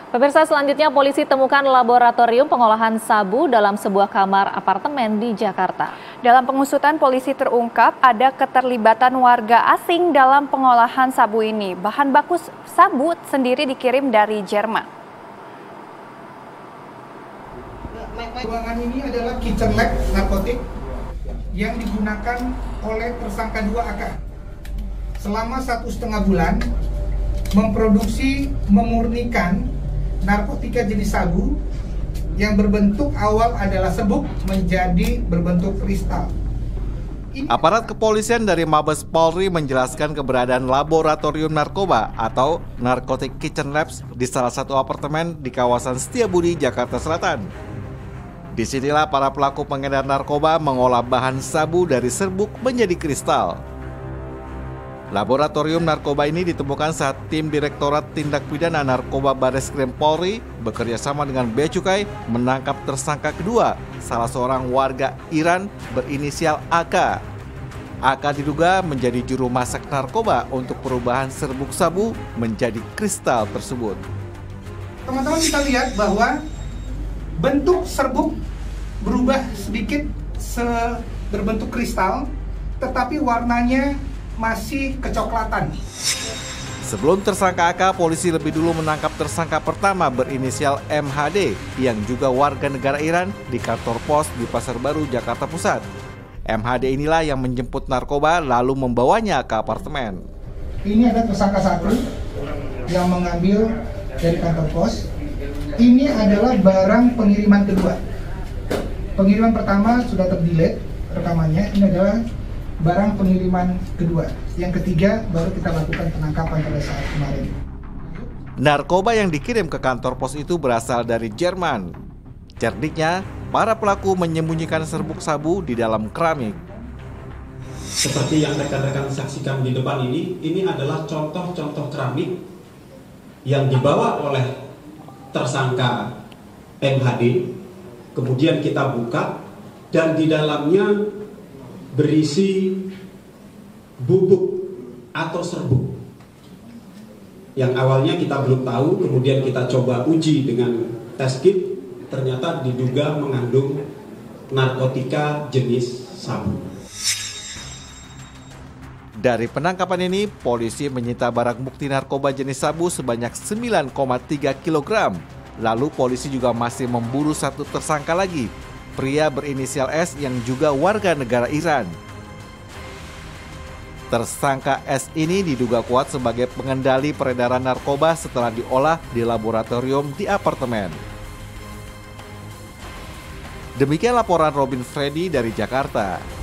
Pemirsa, selanjutnya polisi temukan laboratorium pengolahan sabu dalam sebuah kamar apartemen di Jakarta. Dalam pengusutan, polisi terungkap ada keterlibatan warga asing dalam pengolahan sabu ini. Bahan baku sabu sendiri dikirim dari Jerman. Ruangan ini adalah kitchen lab narkotik yang digunakan oleh tersangka 2AK. Selama 1,5 bulan memurnikan narkotika jenis sabu yang berbentuk awal adalah serbuk menjadi berbentuk kristal. Aparat kepolisian dari Mabes Polri menjelaskan keberadaan laboratorium narkoba atau Narcotic Kitchen Labs di salah satu apartemen di kawasan Setiabudi, Jakarta Selatan. Disinilah para pelaku pengedar narkoba mengolah bahan sabu dari serbuk menjadi kristal. Laboratorium narkoba ini ditemukan saat tim Direktorat Tindak Pidana Narkoba Bareskrim Polri bekerja sama dengan Bea Cukai menangkap tersangka kedua, salah seorang warga Iran berinisial AK. AK diduga menjadi juru masak narkoba untuk perubahan serbuk sabu menjadi kristal tersebut. Teman-teman bisa lihat bahwa bentuk serbuk berubah sedikit berbentuk kristal, tetapi warnanya masih kecoklatan. Sebelum tersangka AK, polisi lebih dulu menangkap tersangka pertama berinisial MHD yang juga warga negara Iran di kantor pos di Pasar Baru, Jakarta Pusat. MHD inilah yang menjemput narkoba lalu membawanya ke apartemen. Ini ada tersangka satu yang mengambil dari kantor pos. Ini adalah barang pengiriman kedua. Pengiriman pertama sudah terdelete rekamannya. Ini adalah barang pengiriman kedua. Yang ketiga baru kita lakukan penangkapan pada saat kemarin. Narkoba yang dikirim ke kantor pos itu berasal dari Jerman. Cerdiknya, para pelaku menyembunyikan serbuk sabu di dalam keramik. Seperti yang rekan-rekan saksikan di depan ini adalah contoh-contoh keramik yang dibawa oleh tersangka MHD. Kemudian kita buka dan di dalamnya berisi bubuk atau serbuk yang awalnya kita belum tahu, kemudian kita coba uji dengan tes kit, ternyata diduga mengandung narkotika jenis sabu. Dari penangkapan ini, polisi menyita barang bukti narkoba jenis sabu sebanyak 9,3 kg. Lalu polisi juga masih memburu satu tersangka lagi, pria berinisial S yang juga warga negara Iran. Tersangka S ini diduga kuat sebagai pengendali peredaran narkoba setelah diolah di laboratorium di apartemen. Demikian laporan Robin Freddy dari Jakarta.